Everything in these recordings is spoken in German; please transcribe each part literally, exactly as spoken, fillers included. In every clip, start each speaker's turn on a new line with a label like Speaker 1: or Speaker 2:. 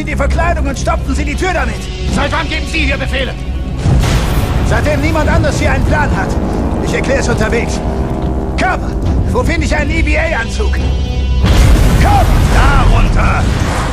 Speaker 1: Sie die Verkleidung und stopften Sie die Tür damit.
Speaker 2: Seit wann geben Sie hier Befehle?
Speaker 1: Seitdem niemand anders hier einen Plan hat. Ich erkläre es unterwegs. Körper, wo finde ich einen E V A-Anzug? Körper, da runter!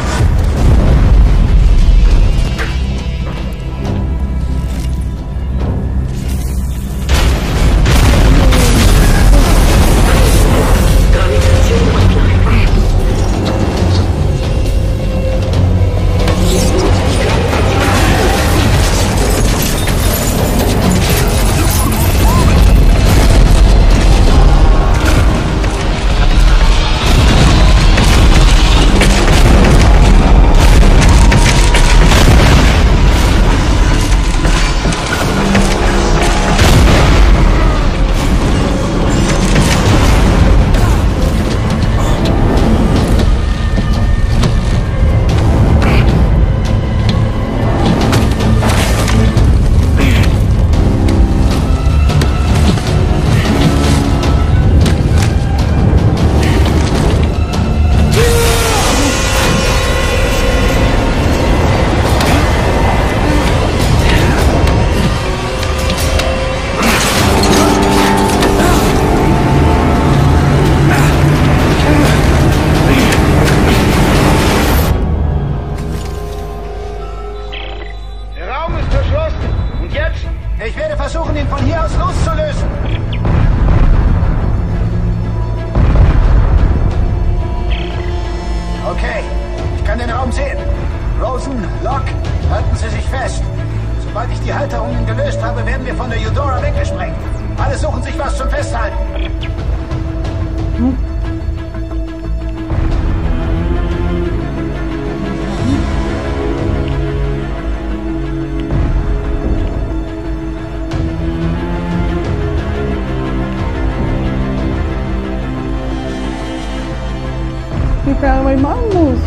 Speaker 3: Was ich machen muss.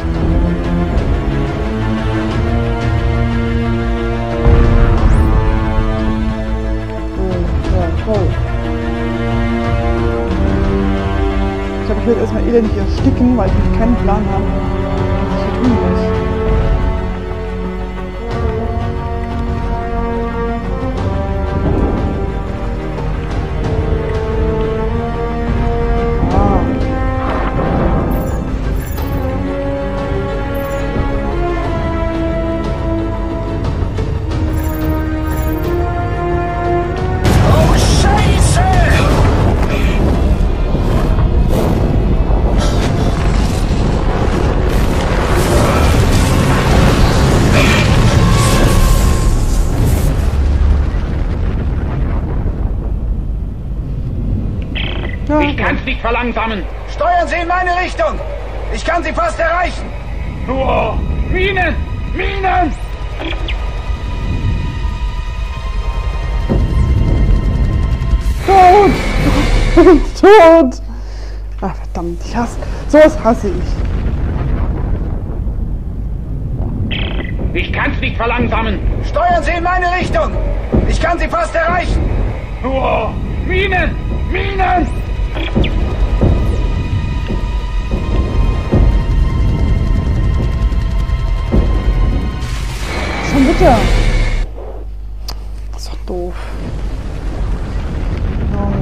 Speaker 3: So, ja, toll. Ich glaube, ich werde erstmal elendig ersticken, weil ich keinen Plan habe, was ich hier tun muss.
Speaker 2: Ich kann's nicht verlangsamen.
Speaker 1: Steuern Sie in meine Richtung. Ich kann Sie fast erreichen.
Speaker 2: Oh, Minen! Minen!
Speaker 3: Tot! Tot! Ach, verdammt, ich hasse... Sowas hasse ich.
Speaker 2: Ich kann's nicht verlangsamen.
Speaker 1: Steuern Sie in meine Richtung. Ich kann Sie fast erreichen.
Speaker 2: Oh, Minen! Minen!
Speaker 3: Schon bitte. Das ist doch doof. Oh,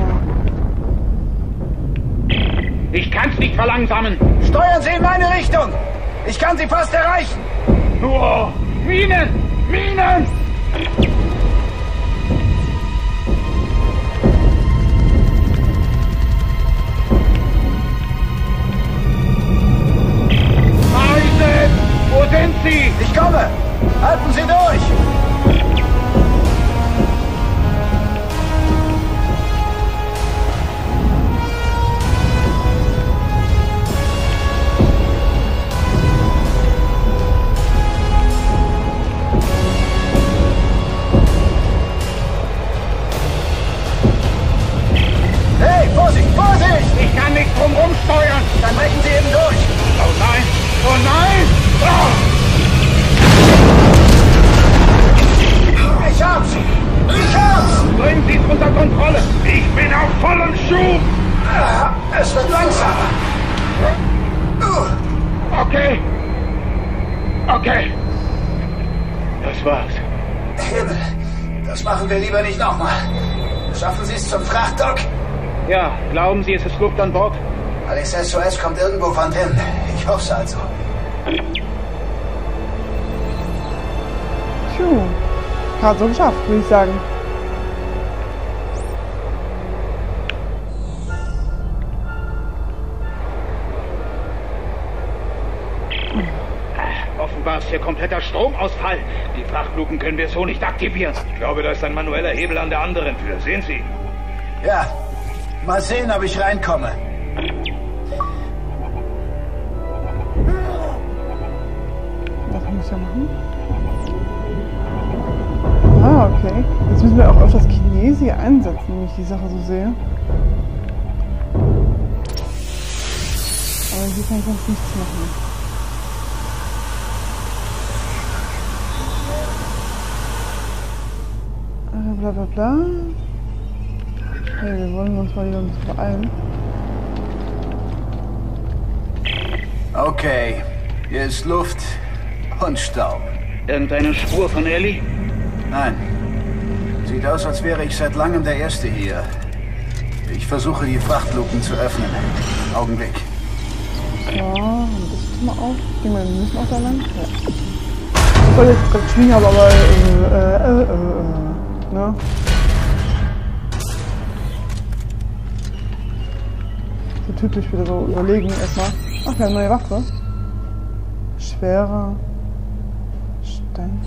Speaker 3: ja.
Speaker 2: Ich kann's nicht verlangsamen.
Speaker 1: Steuern Sie in meine Richtung. Ich kann Sie fast erreichen.
Speaker 2: Oh, Minen! Minen!
Speaker 1: Wo sind Sie? Ich komme! Halten Sie durch! Hey, Vorsicht, Vorsicht!
Speaker 2: Ich kann nicht drum rumsteuern!
Speaker 1: Dann brechen Sie eben durch!
Speaker 2: Oh nein! Oh nein! Oh!
Speaker 1: Ich hab's! Ich hab's!
Speaker 2: Bringen Sie es unter Kontrolle! Ich bin auf vollem Schub!
Speaker 1: Es wird langsamer!
Speaker 2: Okay! Okay. Das war's.
Speaker 1: Himmel, das machen wir lieber nicht nochmal. Schaffen Sie es zum Frachtdock?
Speaker 2: Ja, glauben Sie, es ist Luft an Bord?
Speaker 1: Alles S O S kommt irgendwo von hin. Ich hoffe es also.
Speaker 3: Puh. Gerade so geschafft, würde ich sagen.
Speaker 2: Offenbar ist hier kompletter Stromausfall. Die Frachtluken können wir so nicht aktivieren. Ich glaube, da ist ein manueller Hebel an der anderen Tür. Sehen Sie?
Speaker 1: Ja, mal sehen, ob ich reinkomme.
Speaker 3: Was muss ich ja machen? Ah, okay. Jetzt müssen wir auch öfters Chinesi einsetzen, wenn ich die Sache so sehe. Aber hier kann ich sonst nichts machen. Bla bla bla. Hey, wir wollen uns mal wieder ein bisschen beeilen.
Speaker 1: Okay, hier ist Luft und Staub.
Speaker 2: Irgendeine Spur von Ellie?
Speaker 1: Nein. Sieht aus, als wäre ich seit langem der Erste hier. Ich versuche, die Frachtluken zu öffnen. Augenblick.
Speaker 3: Ja, haben das mal auf. Ich denke mal, wir müssen auch da lang. Ja. Ich soll jetzt gerade schwingen, aber äh, äh, äh, äh. Ne? So typisch wieder so überlegen erstmal. Ach, wir haben eine neue Waffe. Schwerer Stein.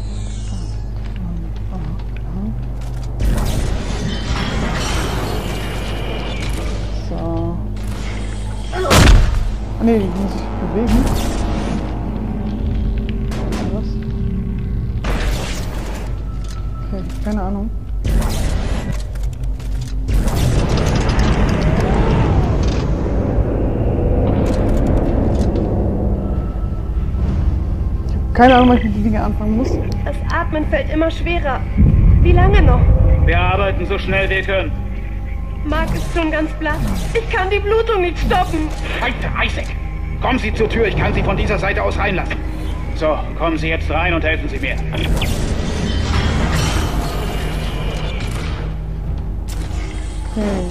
Speaker 3: So. Ah ne, die muss ich bewegen. Was? Okay, keine Ahnung. Keine Ahnung, was ich mit den Dingen anfangen muss.
Speaker 4: Das Atmen fällt immer schwerer. Wie lange noch?
Speaker 2: Wir arbeiten so schnell wir können.
Speaker 4: Mark ist schon ganz blass. Ich kann die Blutung nicht stoppen.
Speaker 2: Alter, Isaac! Kommen Sie zur Tür, ich kann Sie von dieser Seite aus reinlassen. So, kommen Sie jetzt rein und helfen Sie mir.
Speaker 3: Okay.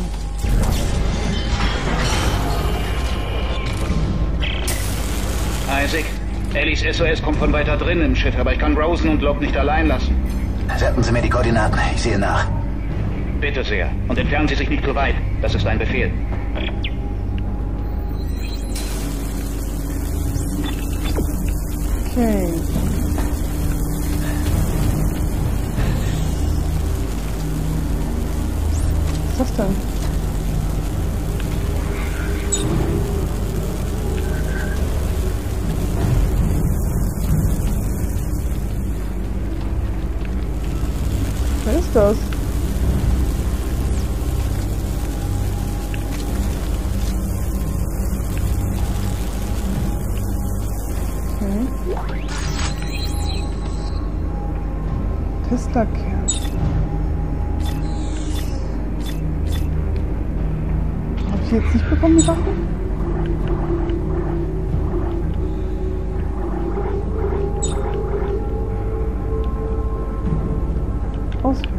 Speaker 2: Isaac, Ellies S O S kommt von weiter drin im Schiff, aber ich kann Rosen und Locke nicht allein lassen.
Speaker 1: Senden Sie mir die Koordinaten, ich sehe nach.
Speaker 2: Bitte sehr. Und entfernen Sie sich nicht zu weit. Das ist ein Befehl.
Speaker 3: Okay. Was ist das denn? Was ist das? Okay. Testerkern. Hab ich die jetzt nicht bekommen, die Sachen? Auswählen.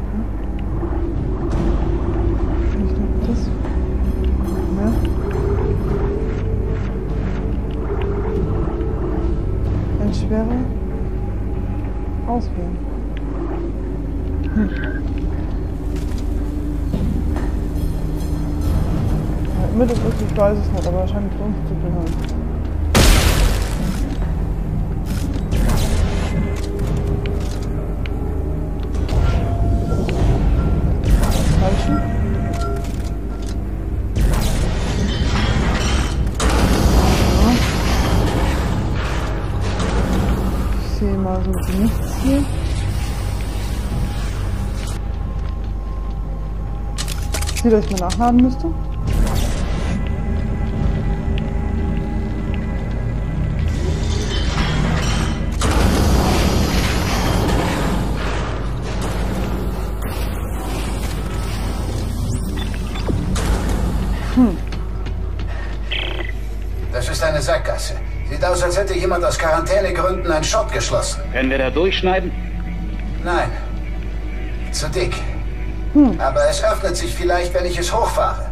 Speaker 3: Ich glaube, das. Ja. Ein schwerer. Auswählen. Hm. Ja, immer das ist, ich weiß es nicht, aber wahrscheinlich für uns zu tun haben. Ich sehe mal so nichts hier. Ich sehe, dass ich mal nachladen müsste.
Speaker 1: Hm. Das ist eine Sackgasse. Sieht aus, als hätte jemand aus Quarantänegründen einen Shot geschlossen.
Speaker 2: Können wir da durchschneiden?
Speaker 1: Nein. Zu dick.
Speaker 3: Hm.
Speaker 1: Aber es öffnet sich vielleicht, wenn ich es hochfahre.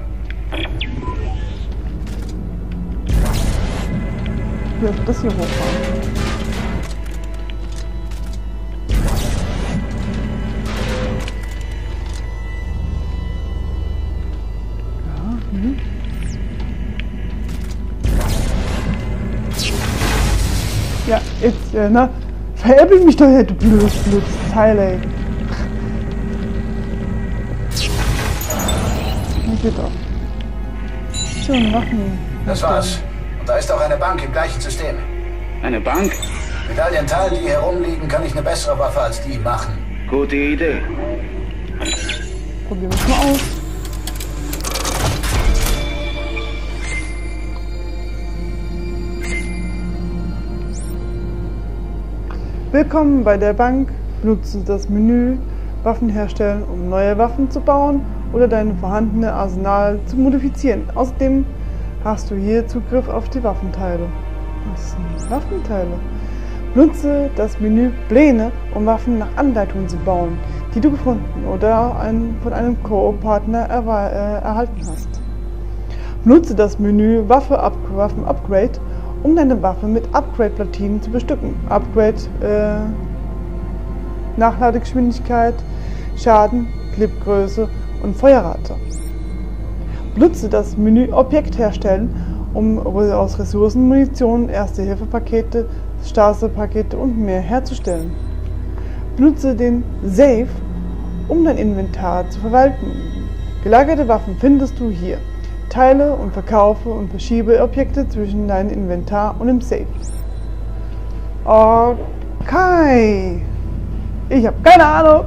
Speaker 3: Wie soll das hier hochfahren? Ja, hm. Ja, jetzt, äh, na, veräppel mich doch hier, du blödes, blödes Teil, ey. Na, geht doch. So, Waffen.
Speaker 1: Das war's. Und da ist auch eine Bank im gleichen System.
Speaker 2: Eine Bank?
Speaker 1: Mit all den Teilen, die hier rumliegen, kann ich eine bessere Waffe als die machen.
Speaker 2: Gute Idee.
Speaker 3: Probieren wir es mal aus. Willkommen bei der Bank. Benutze das Menü Waffen herstellen, um neue Waffen zu bauen oder dein vorhandenes Arsenal zu modifizieren. Außerdem hast du hier Zugriff auf die Waffenteile. Was sind Waffenteile? Nutze das Menü Pläne, um Waffen nach Anleitungen zu bauen, die du gefunden oder ein, von einem Koop-Partner äh, erhalten hast. Nutze das Menü Waffe Up Waffen Upgrade, um deine Waffe mit Upgrade-Platinen zu bestücken. Upgrade, äh, Nachladegeschwindigkeit, Schaden, Clipgröße und Feuerrate. Benutze das Menü Objekt herstellen, um aus Ressourcen, Munition, Erste-Hilfe-Pakete, Stase-Pakete und mehr herzustellen. Benutze den Safe, um dein Inventar zu verwalten. Gelagerte Waffen findest du hier. Teile und verkaufe und verschiebe Objekte zwischen deinem Inventar und dem Safe. Okay. Ich habe keine Ahnung.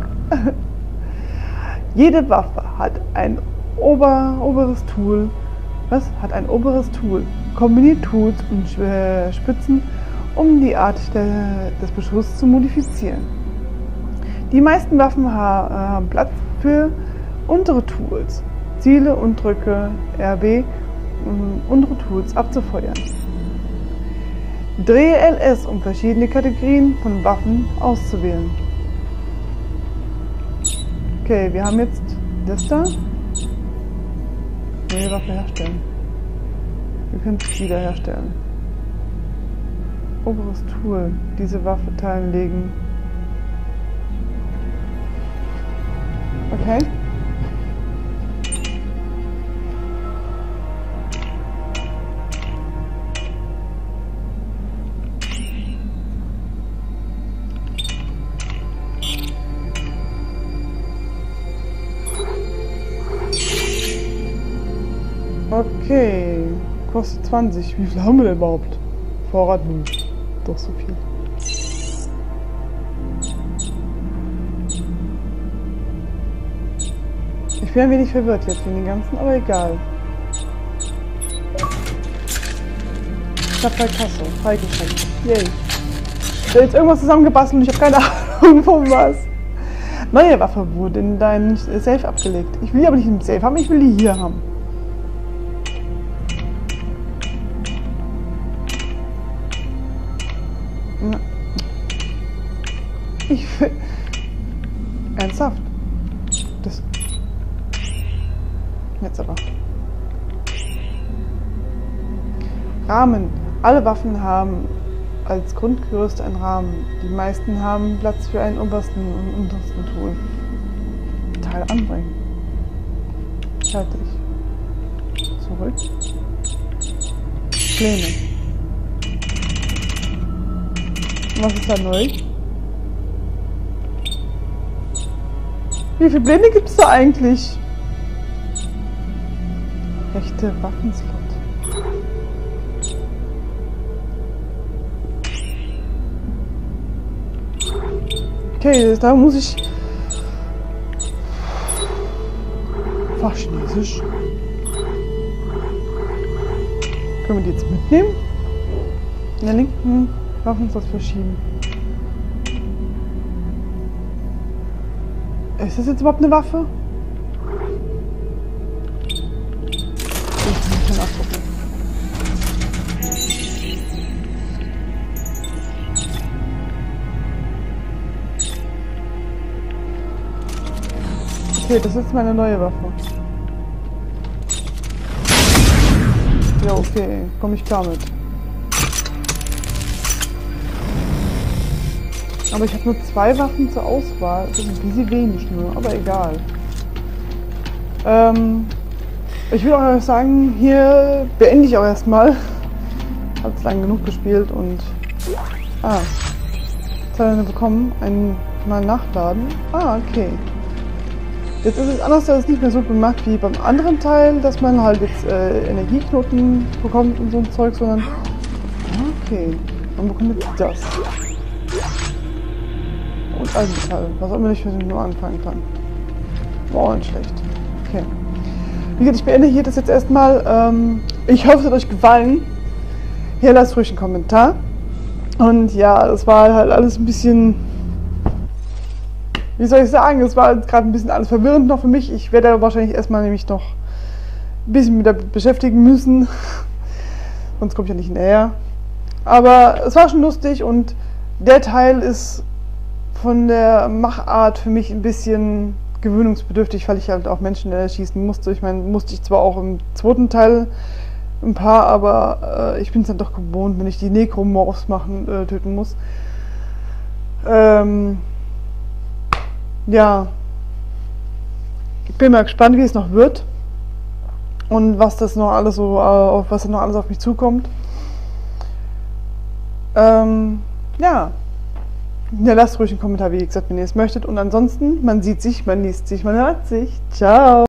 Speaker 3: Jede Waffe hat ein Ober, oberes Tool. Was? Hat ein oberes Tool. Kombiniert Tools und Spitzen, um die Art der, des Beschusses zu modifizieren. Die meisten Waffen haben Platz für untere Tools. Ziele und drücke R B, um unsere Tools abzufeuern. Drehe L S, um verschiedene Kategorien von Waffen auszuwählen. Okay, wir haben jetzt das da. Neue Waffe herstellen. Wir können es wiederherstellen. Oberes Tool. Diese Waffe teilen legen. Okay. Okay, kostet zwanzig. Wie viel haben wir denn überhaupt? Vorrat null. Doch so viel. Ich bin ein wenig verwirrt jetzt in den ganzen, aber egal. Ich hab bei Kasse, freigeschaltet. Yay. Ich hab jetzt irgendwas zusammengebastelt und ich habe keine Ahnung von was. Neue Waffe wurde in deinen Safe abgelegt. Ich will die aber nicht im Safe haben, ich will die hier haben. Ich will... Ernsthaft? Das... Jetzt aber. Rahmen. Alle Waffen haben als Grundgerüst einen Rahmen. Die meisten haben Platz für einen obersten und untersten Tool. Teil anbringen. Fertig. Zurück. Pläne. Was ist da neu? Wie viele Pläne gibt es da eigentlich? Rechte Waffenslot. Okay, da muss ich... Fachchinesisch. Können wir die jetzt mitnehmen? In der linken Waffenslot verschieben. Ist das jetzt überhaupt eine Waffe? Ich muss schon abgucken. Okay, das ist jetzt meine neue Waffe. Ja, okay, komme ich klar mit. Aber ich habe nur zwei Waffen zur Auswahl. Das ist ein bisschen wenig nur, aber egal. Ähm, ich will auch sagen, hier beende ich auch erstmal. Habe es lang genug gespielt und... Ah, jetzt hat er bekommen. Einmal nachladen. Ah, okay. Jetzt ist es anders, dass es nicht mehr so gemacht wie beim anderen Teil, dass man halt jetzt äh, Energieknoten bekommt und so ein Zeug, sondern... Okay, man bekommt jetzt das. Und Eisenmetall, was auch immer ich mit dem nur anfangen kann. Boah, nicht schlecht. Okay. Wie gesagt, ich beende hier das jetzt erstmal. Ähm, ich hoffe, es hat euch gefallen. Hier lasst ruhig einen Kommentar. Und ja, das war halt alles ein bisschen... Wie soll ich sagen? Es war gerade ein bisschen alles verwirrend noch für mich. Ich werde wahrscheinlich erstmal nämlich noch ein bisschen mit der beschäftigen müssen. Sonst komme ich ja nicht näher. Aber es war schon lustig und der Teil ist von der Machart für mich ein bisschen gewöhnungsbedürftig, weil ich halt auch Menschen schießen musste. Ich meine, musste ich zwar auch im zweiten Teil ein paar, aber äh, ich bin es dann doch gewohnt, wenn ich die Necromorphs machen, äh, töten muss. Ähm, ja. Ich bin mal gespannt, wie es noch wird. Und was das noch alles so, äh, was noch alles auf mich zukommt. Ähm, ja. Ja, lasst ruhig einen Kommentar, wie gesagt, wenn ihr es möchtet. Und ansonsten, man sieht sich, man liest sich, man hört sich. Ciao!